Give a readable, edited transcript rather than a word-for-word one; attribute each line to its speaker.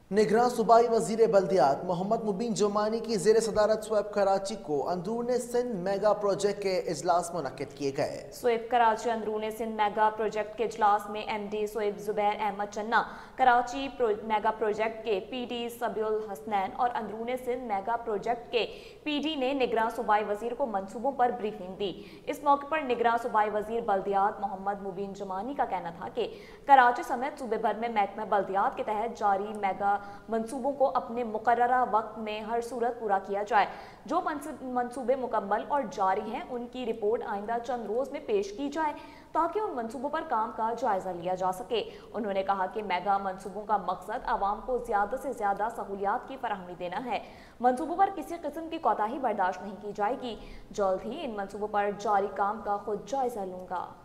Speaker 1: निगरान सूबाई वजीर बल्दियात मोहम्मद मुबीन जुमानी की जेर सदारत स्वेप कराची को अंदरून सिंध मेगा प्रोजेक्ट के इजलास मुनक्किद किए गए।
Speaker 2: स्वेप कराची अंदरून सिंध मेगा प्रोजेक्ट के इजलास में MD स्वेप जुबैर अहमद चन्ना, कराची मेगा प्रोजेक्ट के PD सबीउल हसनैन और अंदरून सिंध मेगा प्रोजेक्ट के PD ने निगरान सूबाई वजीर को मंसूबों पर ब्रीफिंग दी। इस मौके पर निगरान सूबाई वजीर बल्दियात मोहम्मद मुबीन जुमानी का कहना था कि कराची समेत सूबे भर में महकमा बल्दियात के तहत जारी मेगा मंसूबों को अपने मुकर्ररा वक्त में हर सूरत पूरा किया जाए। जो मंसूबे मुकम्मल और जारी हैं उनकी रिपोर्ट आइंदा चंद रोज में पेश की जाए ताकि उन मंसूबों पर काम का जायजा लिया जा सके। उन्होंने कहा कि मेगा मंसूबों का मकसद आवाम को ज्यादा से ज्यादा सहूलियात की फराहमी देना है। मंसूबों पर किसी किस्म की कोताही बर्दाश्त नहीं की जाएगी। जल्द ही इन मंसूबों पर जारी काम का खुद जायजा लूंगा।